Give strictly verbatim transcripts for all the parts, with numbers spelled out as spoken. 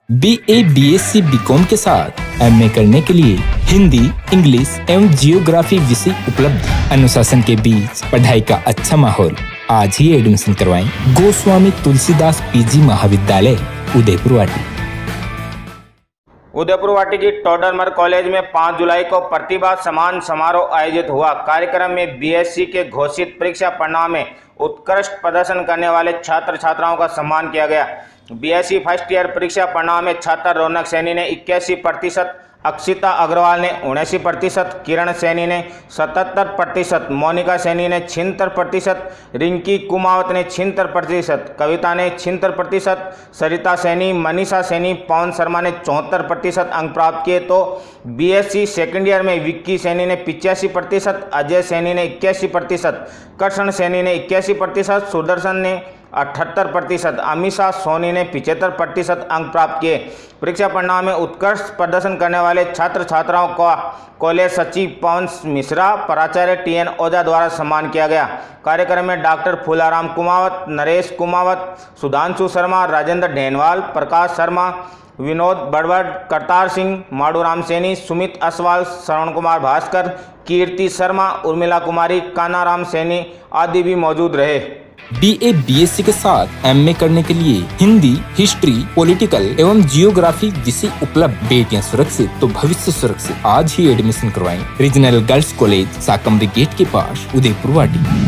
B ए, B S C, BCom के साथ M A करने के लिए हिंदी, इंग्लिश एवं जियोग्राफी विषय उपलब्ध। अनुशासन के बीच पढ़ाई का अच्छा माहौल। आज ही एडमिशन करवाएं। गोस्वामी तुलसीदास पीजी महाविद्यालय, उदयपुर वाटी। उदयपुर वाटी की टोडरमल कॉलेज में पाँच जुलाई को प्रतिभा सम्मान समारोह आयोजित हुआ। कार्यक्रम में बी एस सी के घोषित परीक्षा परिणाम में उत्कृष्ट प्रदर्शन करने वाले छात्र छात्राओं का सम्मान किया गया। B S C first year परीक्षा परिणाम में छात्र रौनक सैनी ने इक्यासी प्रतिशत, अक्षिता अग्रवाल ने उनासी प्रतिशत, किरण सैनी ने सतहत्तर प्रतिशत, मोनिका सैनी ने छिहत्तर प्रतिशत, रिंकी कुमावत ने छिहत्तर प्रतिशत, कविता ने छिहत्तर प्रतिशत, सरिता सैनी, मनीषा सैनी, पवन शर्मा ने चौहत्तर प्रतिशत अंक प्राप्त किए। तो B S C second year में विक्की सैनी ने पिचासी प्रतिशत, अजय सैनी ने इक्यासी प्रतिशत, कृष्ण सैनी ने इक्यासी प्रतिशत, सुदर्शन ने अठहत्तर प्रतिशत, अमीषा सोनी ने पिचहत्तर प्रतिशत अंक प्राप्त किए। परीक्षा परिणाम में उत्कृष्ट प्रदर्शन करने वाले छात्र छात्राओं का कॉलेज सचिव पवन मिश्रा, प्राचार्य टी एन ओझा द्वारा सम्मान किया गया। कार्यक्रम में डॉक्टर फूलाराम कुमावत, नरेश कुमावत, सुधांशु शर्मा, राजेंद्र ढेनवाल, प्रकाश शर्मा, विनोद बड़बड़, करतार सिंह, माडूराम सैनी, सुमित असवाल, श्रवण कुमार भास्कर, कीर्ति शर्मा, उर्मिला कुमारी, कानाराम सैनी आदि भी मौजूद रहे। बी ए, बी एस सी के साथ एम ए करने के लिए हिंदी, हिस्ट्री, पॉलिटिकल एवं जियोग्राफी विषय उपलब्ध। बेटियां सुरक्षित तो भविष्य सुरक्षित। आज ही एडमिशन करवाएं। Regional girls college, Sakambari gate के पास, उदयपुर वाटी।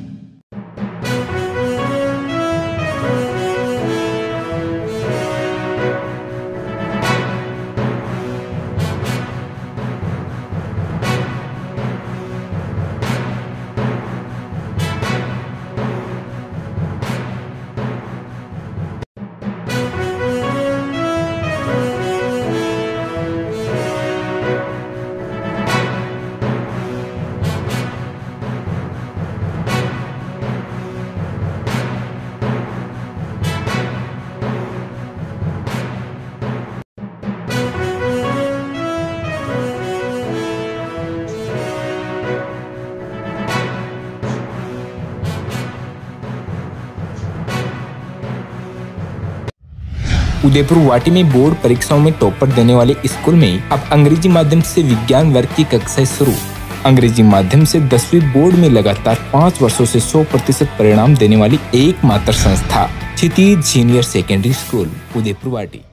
उदयपुर वाटी में बोर्ड परीक्षाओं में टॉपर देने वाले स्कूल में अब अंग्रेजी माध्यम से विज्ञान वर्ग की कक्षाएं शुरू। अंग्रेजी माध्यम से दसवीं बोर्ड में लगातार पाँच वर्षों से सौ प्रतिशत परिणाम देने वाली एकमात्र संस्था Kshitij senior secondary school, Udaipur वाटी।